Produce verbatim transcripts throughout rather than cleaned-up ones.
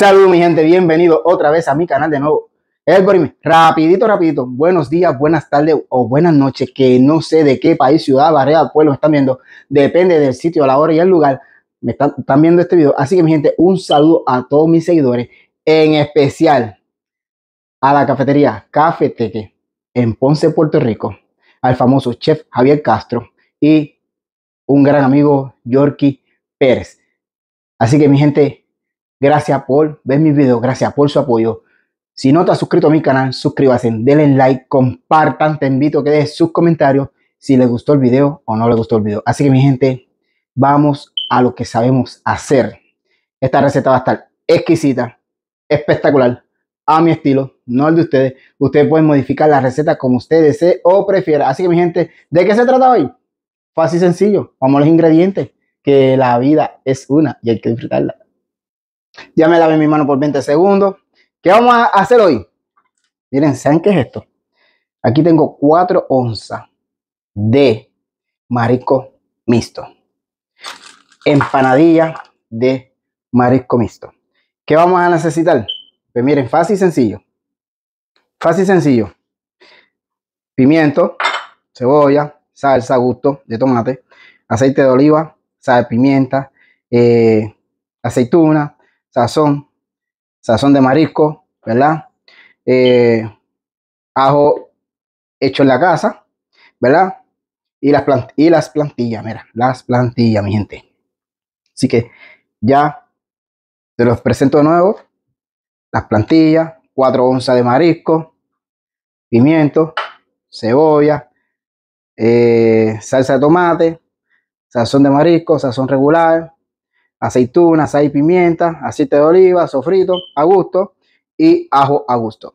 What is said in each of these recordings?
Saludos mi gente, bienvenido otra vez a mi canal de nuevo. Algoritmo, rapidito, rapidito, buenos días, buenas tardes o buenas noches, que no sé de qué país, ciudad, barrio, pueblo me están viendo, depende del sitio, la hora y el lugar, me están, están viendo este video. Así que mi gente, un saludo a todos mis seguidores, en especial a la cafetería Cafeteque en Ponce, Puerto Rico, al famoso chef Javier Castro y un gran amigo, Yorky Pérez. Así que mi gente, gracias por ver mis videos, gracias por su apoyo. Si no te has suscrito a mi canal, suscríbase, denle like, compartan, te invito a que dejes sus comentarios si les gustó el video o no les gustó el video. Así que mi gente, vamos a lo que sabemos hacer. Esta receta va a estar exquisita, espectacular, a mi estilo, no el de ustedes. Ustedes pueden modificar la receta como ustedes deseen o prefieran. Así que mi gente, ¿de qué se trata hoy? Fácil y sencillo, vamos a los ingredientes, que la vida es una y hay que disfrutarla. Ya me lavé mi mano por veinte segundos. ¿Qué vamos a hacer hoy? Miren, ¿saben qué es esto? Aquí tengo cuatro onzas de marisco mixto. Empanadilla de marisco mixto. ¿Qué vamos a necesitar? Pues miren, fácil y sencillo. Fácil y sencillo. Pimiento, cebolla, salsa a gusto de tomate, aceite de oliva, sal, pimienta, eh, aceituna, sazón, sazón de marisco, ¿verdad? Eh, ajo hecho en la casa, ¿verdad? Y las, plant y las plantillas, mira, las plantillas, mi gente. Así que ya te los presento de nuevo. Las plantillas, cuatro onzas de marisco, pimiento, cebolla, eh, salsa de tomate, sazón de marisco, sazón regular, aceituna, sal y pimienta, aceite de oliva, sofrito a gusto y ajo a gusto.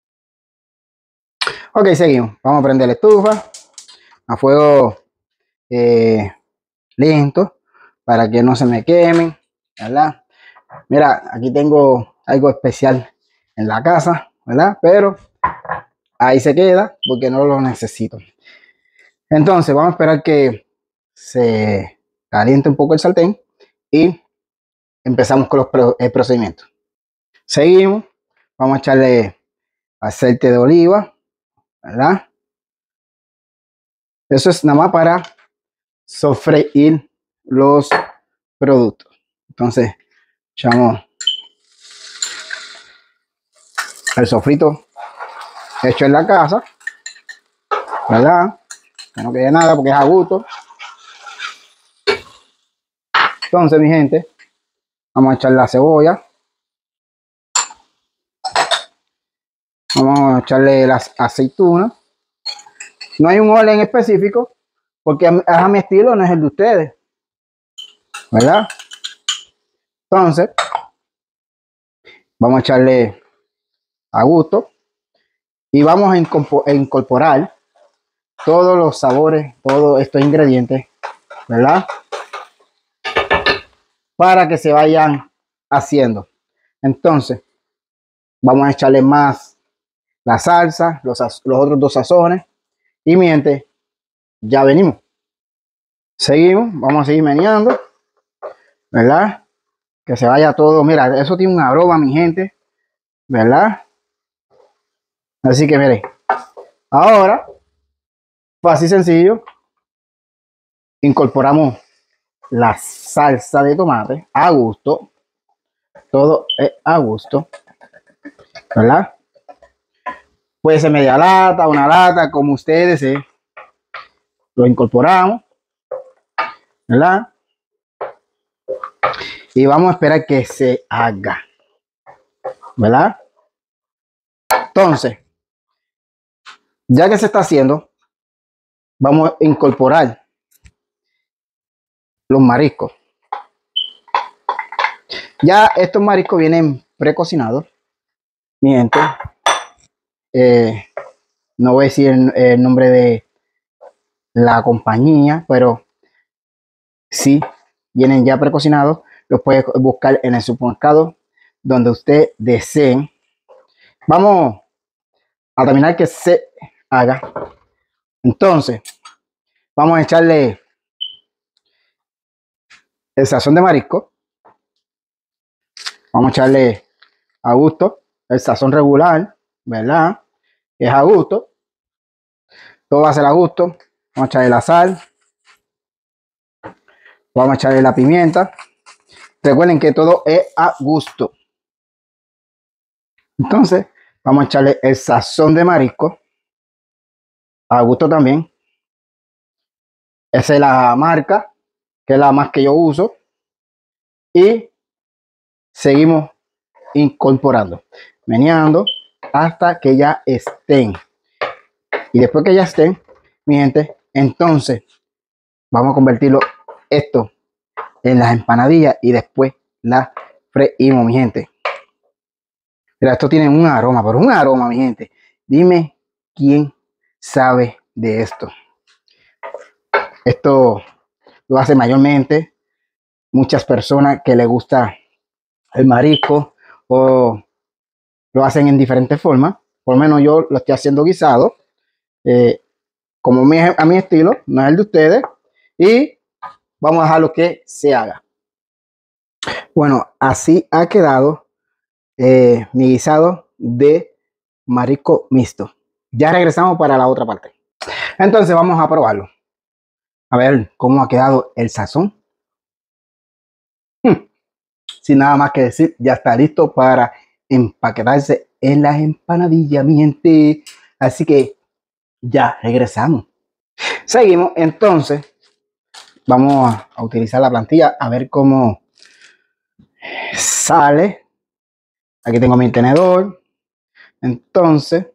Ok, seguimos. Vamos a prender la estufa a fuego eh, lento para que no se me quemen, ¿verdad? Mira, aquí tengo algo especial en la casa, ¿verdad? Pero ahí se queda porque no lo necesito. Entonces vamos a esperar que se caliente un poco el sartén y empezamos con los el procedimientos. Seguimos, vamos a echarle aceite de oliva, ¿verdad? Eso es nada más para sofreír los productos. Entonces echamos el sofrito hecho en la casa, ¿verdad? Que no quede nada porque es a gusto. Entonces mi gente, vamos a echar la cebolla, vamos a echarle las aceitunas. No hay un orden específico porque es a mi estilo, no es el de ustedes, ¿verdad? Entonces vamos a echarle a gusto y vamos a incorporar todos los sabores, todos estos ingredientes, ¿verdad? Para que se vayan haciendo. Entonces vamos a echarle más la salsa, los, los otros dos sazones y mi gente, ya venimos. Seguimos, vamos a seguir meneando, ¿verdad? Que se vaya todo. Mira, eso tiene un aroma, mi gente, ¿verdad? Así que miren, ahora, fácil y sencillo, incorporamos la salsa de tomate a gusto. Todo es a gusto, ¿verdad? Puede ser media lata, una lata, como ustedes deseen. Lo incorporamos, ¿verdad? Y vamos a esperar que se haga, ¿verdad? Entonces, ya que se está haciendo, vamos a incorporar los mariscos. Ya estos mariscos vienen precocinados. Mi gente, eh, no voy a decir el, el nombre de la compañía, pero sí vienen ya precocinados. Los puede buscar en el supermercado donde usted desee. Vamos a terminar que se haga. Entonces vamos a echarle el sazón de marisco, vamos a echarle a gusto, el sazón regular, ¿verdad? Es a gusto, todo va a ser a gusto. Vamos a echarle la sal, vamos a echarle la pimienta. Recuerden que todo es a gusto. Entonces, vamos a echarle el sazón de marisco, a gusto también. Esa es la marca, que es la más que yo uso. Y seguimos incorporando, meneando hasta que ya estén. Y después que ya estén, mi gente, entonces vamos a convertirlo esto en las empanadillas y después las freímos, mi gente. Mira, esto tiene un aroma, pero un aroma, mi gente. Dime quién sabe de esto. Esto lo hace mayormente muchas personas que les gusta el marisco o lo hacen en diferentes formas. Por lo menos yo lo estoy haciendo guisado, eh, como mi, a mi estilo, no es el de ustedes. Y vamos a dejarlo que se haga. Bueno, así ha quedado eh, mi guisado de marisco mixto. Ya regresamos para la otra parte. Entonces vamos a probarlo. A ver cómo ha quedado el sazón. Hmm. Sin nada más que decir, ya está listo para empaquetarse en las empanadillas, mi gente. Así que ya regresamos. Seguimos, entonces vamos a, a utilizar la plantilla a ver cómo sale. Aquí tengo mi tenedor. Entonces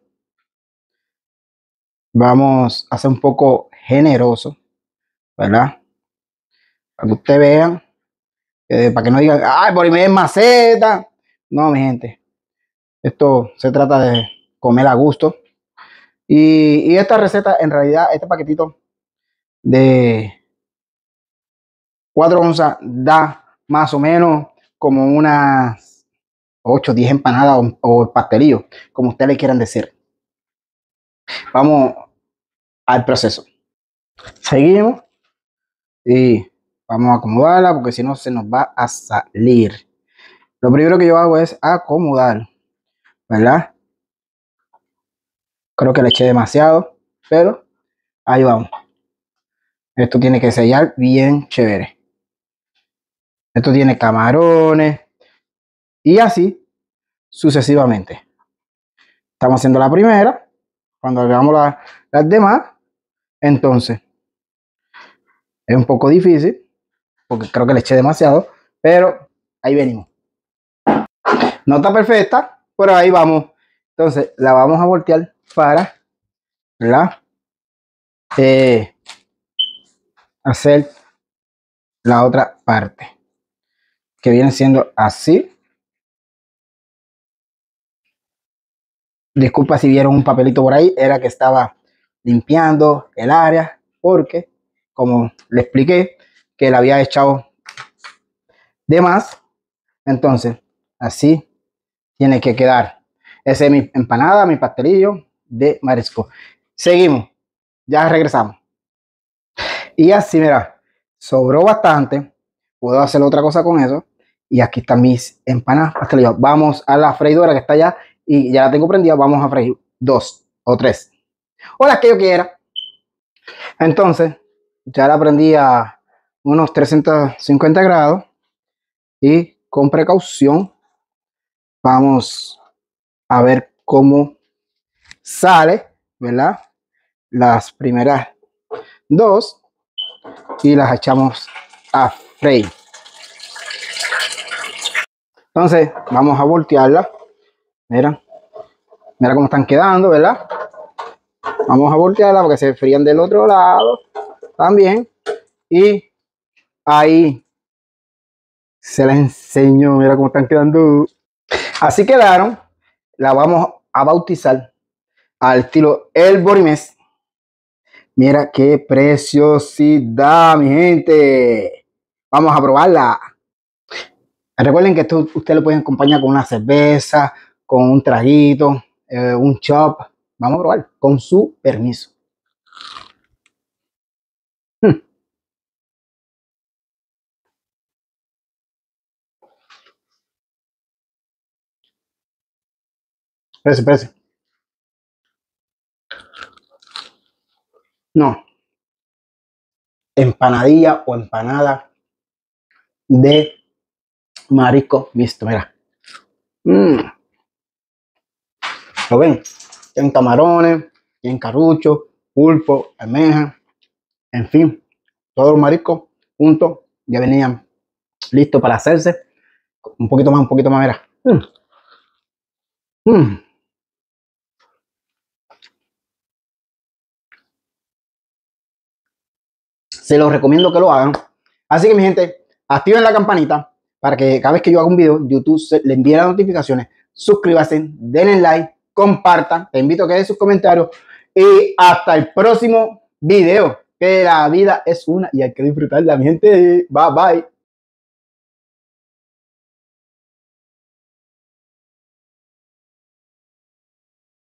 vamos a ser un poco generoso, ¿verdad? Para que ustedes vean, eh, para que no digan, ay, por ahí me es maceta. No, mi gente, esto se trata de comer a gusto. Y, y esta receta, en realidad, este paquetito de cuatro onzas da más o menos como unas ocho o diez empanadas o, o pastelillos, como ustedes le quieran decir. Vamos al proceso. Seguimos y vamos a acomodarla porque si no se nos va a salir. Lo primero que yo hago es acomodar, ¿verdad? Creo que le eché demasiado, pero ahí vamos. Esto tiene que sellar bien chévere. Esto tiene camarones y así sucesivamente. Estamos haciendo la primera. Cuando hagamos la, las demás, entonces es un poco difícil porque creo que le eché demasiado, pero ahí venimos. No está perfecta, pero ahí vamos. Entonces la vamos a voltear para la, eh, hacer la otra parte, que viene siendo así. Disculpa si vieron un papelito por ahí, era que estaba limpiando el área, porque como le expliqué que le había echado de más, entonces así tiene que quedar. Esa es mi empanada, mi pastelillo de marisco. Seguimos, ya regresamos. Y así, mira, sobró bastante. Puedo hacer otra cosa con eso. Y aquí están mis empanadas, pastelillos. Vamos a la freidora que está allá y ya la tengo prendida. Vamos a freír dos o tres, o las que yo quiera. Entonces, ya la prendí a unos trescientos cincuenta grados y con precaución vamos a ver cómo sale, ¿verdad? Las primeras dos y las echamos a freír. Entonces, vamos a voltearla. Mira, mira cómo están quedando, ¿verdad? Vamos a voltearla porque se frían del otro lado también. Y ahí se les enseño, mira cómo están quedando. Así quedaron. La vamos a bautizar al estilo El Borimés. Mira qué preciosidad, mi gente. Vamos a probarla. Recuerden que esto ustedes lo pueden acompañar con una cerveza, con un traguito, eh, un chop. Vamos a probar con su permiso. Hmm. Espérese, espérese. No. Empanadilla o empanada de marisco mixto, mira. Mm. ¿Lo ven? En camarones, en carrucho, pulpo, almeja, en fin, todos los mariscos juntos ya venían listos para hacerse. Un poquito más, un poquito más, mira. Mm. Mm. Se los recomiendo que lo hagan. Así que mi gente, activen la campanita para que cada vez que yo haga un video, YouTube le envíe las notificaciones. Suscríbanse, denle like, compartan. Te invito a que den sus comentarios. Y hasta el próximo video. Que la vida es una y hay que disfrutarla, mi gente. Bye, bye.